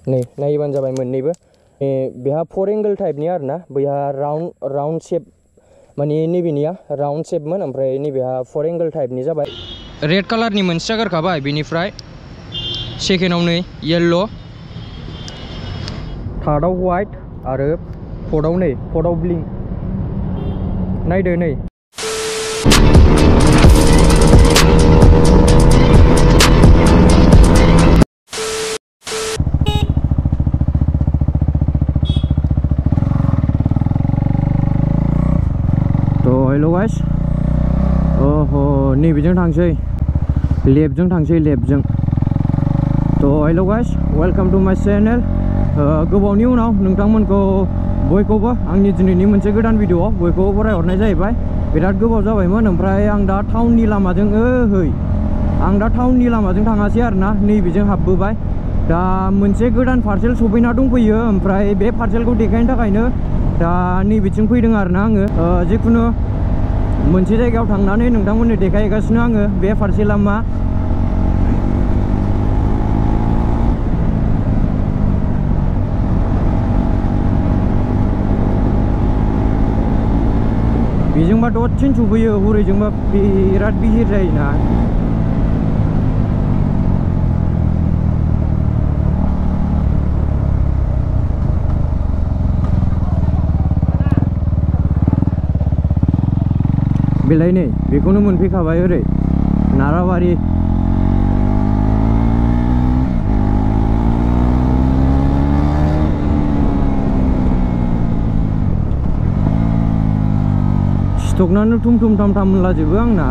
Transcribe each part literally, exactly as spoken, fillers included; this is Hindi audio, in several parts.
नै नायबानो जाबाय मोननैबो बेहा फोर एंगल टाइपनि आरोना बैहा राउंड राउंड शेप माने नैबेनिया राउंड शेपमोन ओमफ्राय नैबेहा फोर एंगल टाइपनि जाबाय रेड कालारनि मोनसे जागारखाबाय बेनिफ्राय सेकेन्डआव नै येल्ल' थार्डआव व्हाइट आरो फोर्थआव नै फोर्थआव ब्लिंक नायदो नै हेलो गाइस ओहो नैबेजों थांसै लेफ्टजों थांसै लेफ्टजों तो hello guys welcome to my channel गोबावनि उनाव नोंथांमोनखौ बयखौबो आंनि दिनैनि मोनसे गोदान भिडिअ बयखौबो बरायहरनाय जाहैबाय बिराद गोबाव जाबायमोन ओमफ्राय आं दा टाउननि लामाजों ओहै आं दा टाउननि लामाजों थाङासै आरोना नैबेजों हाबबोबाय दा मोनसे गोदान पार्सेल सफैना दंफैयो ओमफ्राय बे पार्सेलखौ देखायनो थाखायनो दा नैबेथिं फैदों आरोना आङो जिखुनु मोनसे जायगायाव थांनानै नोंथांमोननो देखायगासिनो आङो बे पार्सेला मा बेजोंबा दसेनो सफैयो हरैजोंबा बिराद बिहिर जायोना बेलाय नै बेखौनो मोनफैखाबाय ओरै नाराबारि स्टकनानो थुम थुम थाम थाम होनलाजोबो आंना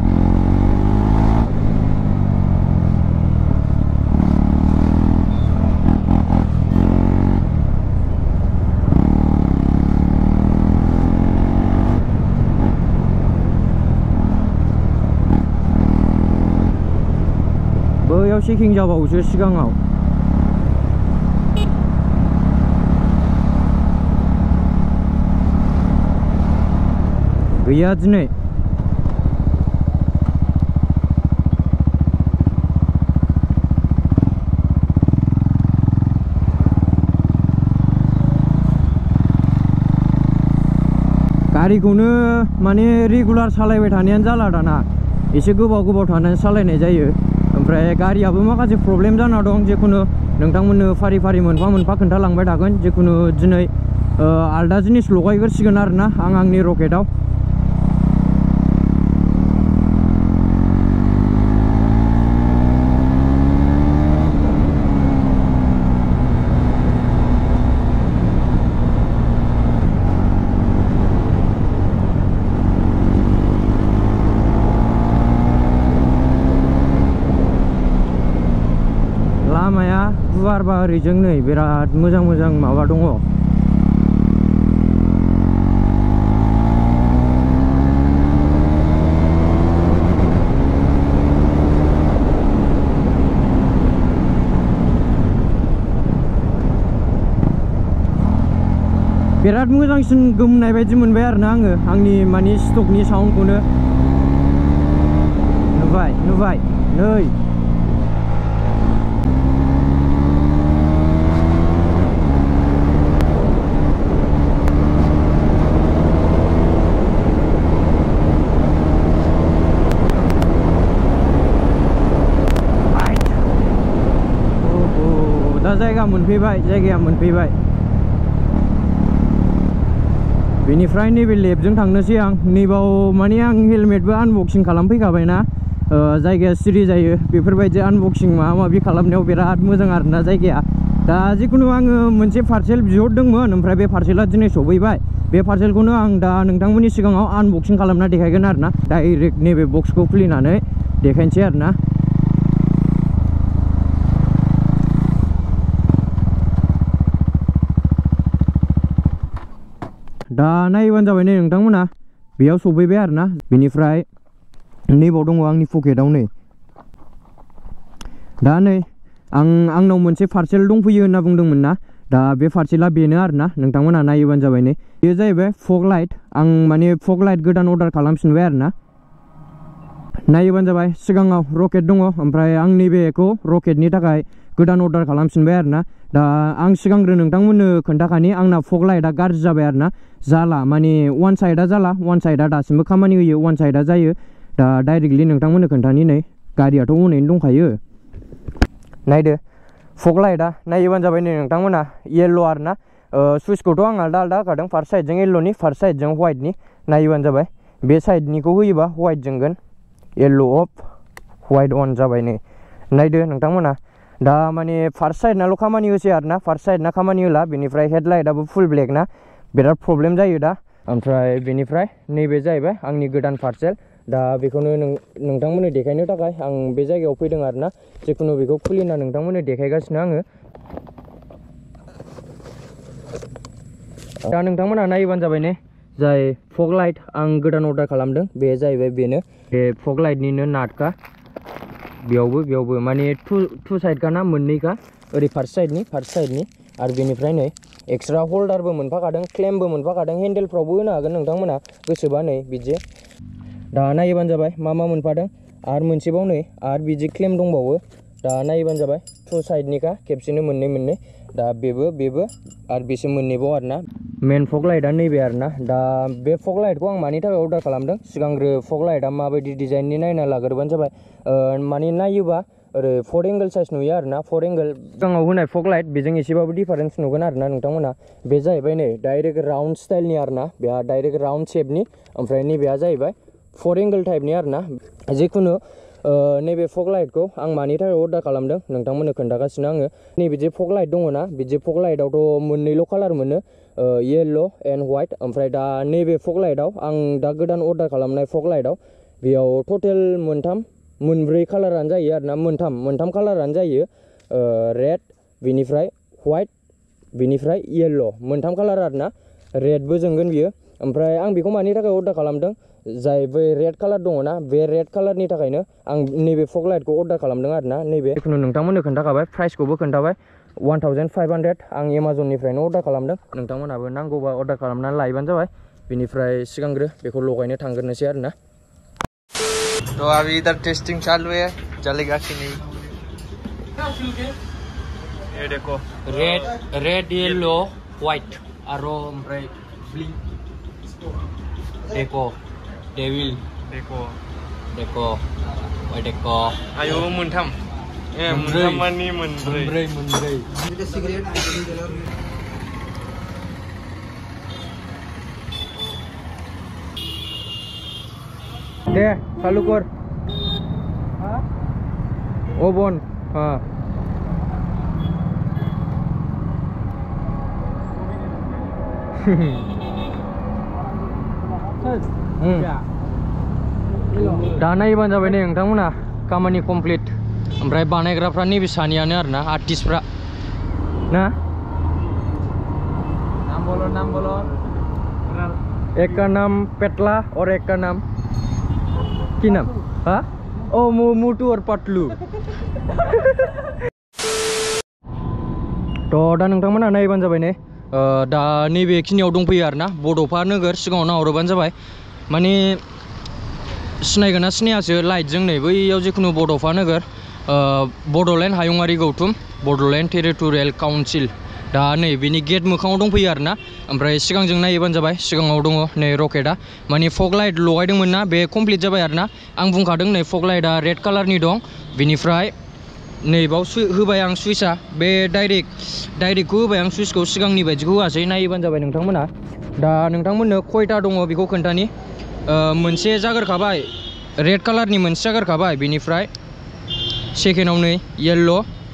बैयाव चेकिं जाबावोसो सिगाङाव गैया दिनै गारिखौनो माने रेगुलार सालायबाय थानायानो जाला दाना एसे गोबाव गोबाव थानानै सालायनाय जायो ओमफ्राय गारियाबो माखासे प्रब्लेम जाना दं जिखुनु नोंथांमोननो फारि फारि मोनफा मोनफा खोन्थालांबाय थागोन जिखुनु दिनै आलदा जिनिस लगायग्रोसिगोन आरोना आं आंनि रकेटआव लामाया गुवार बा ओरैजों नै बिराद मोजां मोजां माबा दङ बिराद मोजांसिन गोमनाय बायदि मोनबाय आरोना आङो आंनि माने स्टकनि साउन्डखौनो नुबाय नुबाय नै दा जायगा मोनफैबाय जायगाया मोनफैबाय बेनिफ्राय नैबे लेफ्टजों थांनोसै आं नैबाव माने आं हेलमेटबो आनबक्सिं खालामफैखाबायना जायगाया सिरि जायो बेफोरबायदि आनबक्सिं माबा माबि खालामनायाव बिराद मोजां आरोना जायगाया दा जिखुनु आङो मोनसे पार्सेल बिहरदोंमोन ओमफ्राय बे पार्सेला दिनै सफैबाय बे पार्सेलखौनो आं दा नोंथांमोननि सिगाङाव आनबक्सिं खालामना देखायगोन आरोना डाइरेक्ट नैबे बक्सखौ खुलिनानै देखायनोसै आरोना दा नायबानो जाबाय नै नोंथांमोना बेयाव सफैबाय आरोना बेनिफ्राय नैबाव दङ आंनि पकेटाव नै दा नै आं आंनाव मोनसे पार्सेल दंफैयो होनना बुंदोंमोन ना दा बे पार्सेला बेनो आरोना नोंथांमोना नायबानो जाबाय नै बेयो जाहैबाय फग लाइट आं माने फग लाइट गोदान अर्डार खालामफिनबाय आरोना नायोबानो जाबाय सिगाङाव रकेट दङ ओमफ्राय आं नैबेखौ रकेटनि थाखाय गोदान अर्डार खालामफिनबाय आरोना दा आं सिगांग्रो नोंथांमोननो खोन्थाखानि आंना फग लाइटआ गाज्रि जाबाय आरोना जाला माने वान साइडआ जाला वान साइडआ दासिमबो खामानि होयो वान साइडआ जायो दा डाइरेक्टलि नोंथांमोननो खोन्थानि नै गारियाथ' उनैनो दंखायो नायदो फग लाइटआ नायोबानो जाबाय नै नोंथांमोना येल्ल' आरोना सुइचखौथ' आं आलदा आलदा होखादों फार्स्ट साइडजों येल्ल'नि फार्स्ट साइडजों व्हाइटनि नायोबानो जाबाय बे साइडनिखौ होयोबा व्हाइट जोंगोन येल्ल' अफ व्हाइट अन जाबाय नै नायदो नोंथांमोना दा माने फार्स्ट साइडनाल' खामानि होसै आरोना फार्स्ट साइडना खामानि होला बेनिफ्राय हेडलाइटआबो फुल ब्लेक ना बिराद प्रब्लेम जायो दा ओमफ्राय बेनिफ्राय नैबे जाहैबाय आंनि गोदान पार्सेल दा बेखौनो नोंथांमोननो देखायनो थाखाय आं बे जायगायाव फैदों आरोना जिखुनु बेखौ खुलिना नोंथांमोननो देखायगासिनो आङो दा नोंथांमोना नायोबानो जाबाय ने जाय फग लाइट आं गोदान अर्डार खालामदों बे जाहैबाय बेनो बे फग लाइटनिनो नाटखा बेयावबो बेयावबो माने टु टु साइडखा ना मोननैखा ओरै फार्स्ट साइडनि फार्स्ट साइडनि आरो बेनिफ्राय नै एक्सट्रा हल्डारबो मोनफाखादों क्लेमबो मोनफाखादों हेन्देलफ्रावबो होनो हागोन नोंथांमोना गोसोबा नै बिदि दा नायोबानो जाबाय मा मा मोनफादों आरो मोनसेबाव नै आरो बिदि क्लेम दंबावो दा नायोबानो जाबाय टु साइडनिखा खेबसेनो मोननै मोननै दा बेबो बेबो आरो बिसोर मोननैबाव आरोना मेन फग लाइटआ नैबे आरोना दा बे फग लाइटखौ आं मानि थाखाय अर्डार खालामदों सिगांग्रो फग लाइटआ माबायदि डिजाइननि नायना लाग्रोबानो जाबाय माने नायोबा ओरै फर एंगल साइज नुयो आरोना फर एंगल सिगाङाव होनाय फग लाइट बेजों एसेबाबो डिफारेन्स नुगोन आरोना नोंथांमोना बे जाहैबाय नै डाइरेक्ट राउन्ड स्टाइलनि आरोना बेहा डाइरेक्ट राउन्ड शेपनि ओमफ्राय नैबेहा जाहैबाय फर एंगल टाइपनि आरोना जिखुनु नैबे फग लाइटखौ आं मानि थाखाय अर्डार खालामदों नोंथांमोननो खोन्थागासिनो आङो नैबे जे फग लाइट दङ ना बिदि फग लाइटआवथ' मोननैल' कालार मोनो येल्ल' एन्ड व्हाइट ओमफ्राय दा नैबे फग लाइटआव आं दा गोदान अर्डार खालामनाय फग लाइटआव बेयाव टटेल मोनथाम मोनब्रै कालारानो जायो आरोना मोनथाम मोनथाम कालारानो जायो रेड बेनिफ्राय व्हाइट बेनिफ्राय येल्ल' मोनथाम कालार आरोना रेडबो जोंगोन बियो ओमफ्राय आं बेखौ मानि थाखाय अर्डार खालामदों जाय बै रेड कालार दङ ना बे रेड कालारनि थाखायनो आं नैबे फग लाइटखौ अर्डार खालामदों आरोना नैबे जिखुनु नोंथांमोननो खोन्थाखाबाय प्राइसखौबो खोन्थाबाय वान थावजेन्ड फाइभ हान्ड्रेड आं एमाजननिफ्रायनो अर्डार खालामदों नोंथांमोनहाबो नांगौबा अर्डार खालामनानै लायोबानो जाबाय बेनिफ्राय सिगांग्रो बेखौ लगायनो थांग्रोनोसै आरोना तो अभी इधर टेस्टिंग चालू है चलेगा कि नहीं ये देखो रेड रेड येलो व्हाइट आरो ओमफ्राय ब्लिंक देखो डेविल देखो देखो ओइ देखो आयो मोनथाम ए मोनथाम मानि मोनब्रै मोनब्रै मोनब्रै सिगारेट दे चालू कर ओवन हाँ दा नायोबानो जाबाय नै नोंथांमोना खामानि कमप्लिट ओमफ्राय बानायग्राफ्रा नैबे सानैयानो आरोना आर्टिस्टफ्रा ना नाम बोलो नाम बोलो एक का नाम पेटला और एक का नाम की नाम हाँ ओ मोटू और पतलू तो दा नोंथांमोना नायबानो जाबाय ने दा नैबेखिनियाव दंफैयो आरोना बड'फा नोगोर सिगाङाव नाहरोबानो जाबाय माने सिनायगोन ना सिनायासो लाइटजों नै बैयाव जिखुनु बड'फा नोगोर बड'लेण्ड हायुङारि गौथुम बड'लेण्ड टेरिटरियेल काउन्सिल दा नै बिनि गेट मोखाङाव दंफैयो आरोना ओमफ्राय सिगांजों नायोबानो जाबाय सिगाङाव दङ नै रकेटआ माने फग लाइट लगायदोंमोन ना बे कमप्लिट जाबाय आरोना आं बुंखादों नै फग लाइटआ रेड कालारनि दं बिनिफ्राय नैबाव होबाय आं सुइचआ बे डाइरेक्ट डाइरेक्टखौ होबाय आं सुइचखौ सिगांनि बायदिखौ होआसै नायोबानो जाबाय नोंथांमोना दा नोंथांमोननो खयथा दङ बेखौ खोन्थानि मोनसे जागोरखाबाय रेड कालारनि मोनसे जागोरखाबाय बिनिफ्राय सेकेन्डआव नै येल्ल'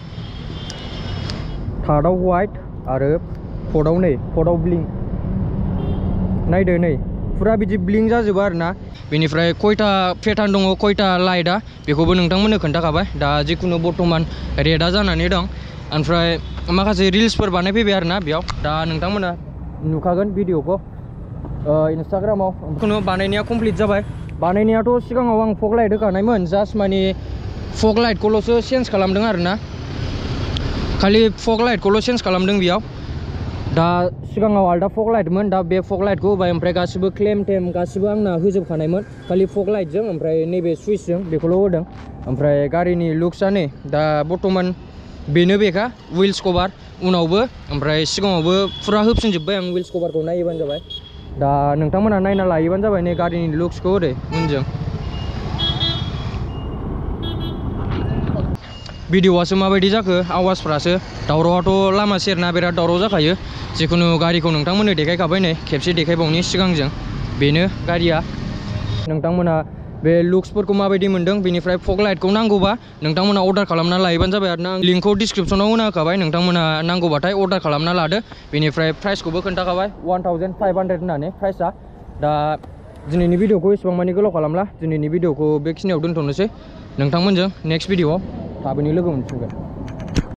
थार्डआव व्हाइट आरो फर्थआव नै फर्थआव ब्लिंक नायदो नै फुरा बिदि ब्लिंक जाजोबो आरोना बेनिफ्राय खयथा पेटार्न दङ खयथा लाइटआ बेखौबो नोंथांमोननो खोन्थाखाबाय दा जिखुनु बर्तमान रेडआ जानानै दं ओमफ्राय माखासे रिल्सफोर बानायफैबाय आरोना बेयाव दा नोंथांमोना नुखागोन भिडिअखौ इन्सटाग्रामाव जिखुनु बानायनाया कमप्लिट जाबाय बानायनायाथ' सिगाङाव आं फग लाइट होखानायमोन जास्ट माने फग लाइटखौल'सो चेन्ज खालामदों आरोना खालि फग लाइटखौल' चेन्ज खालामदों बेयाव दा सिगाङाव आलदा फग लाइटमोन दा बे फग लाइटखौ होबाय ओमफ्राय गासिबो क्लेम टेम गासिबो आंना होजोबखानायमोन खालि फग लाइटजों ओमफ्राय नैबे सुइचजों बेखौल' होदों ओमफ्राय गारिनि लुक्सआ नै दा बर्तमान बेनो बेखा व्हील्स कभार उनावबो ओमफ्राय सिगाङावबो फुरा होफिनजोब्बाय आं व्हील्स कभारखौ नायोबानो जाबाय दा नोंथांमोना नायना लायोबानो जाबाय नै गारिनि लुक्सखौ ओरै उनजों भिडिअआसो माबायदि जाखो आवाजफ्रासो दावरावआथ' लामा सेरना बिराद दावराव जाखायो जिखुनु गारिखौ नोंथांमोननो देखायखाबाय नै खेबसे देखायबावनि सिगांजों बेनो गारिया नोंथांमोना बे लुक्सफोरखौ माबायदि मोनदों बेनिफ्राय फग लाइटखौ नांगौबा नोंथांमोना अर्डार खालामना लायोबानो जाबाय आरो आं लिंकखौ डिसक्रिप्सनाव होना होखाबाय नोंथांमोना नांगौबाथाय अर्डार खालामना लादो बेनिफ्राय प्राइसखौबो खोन्थाखाबाय वान थावजेन्ड फाइभ हान्ड्रेड होननानै प्राइसआ दा दिनैनि भिडिअखौ एसेबां मानि गोलाव खालामला दिनैनि भिडिअखौ बेखिनियाव दोनथ'नोसै नोंथांमोनजों नेक्स्ट भिडिअआव थाबैनो लोगो मोनफिनगोन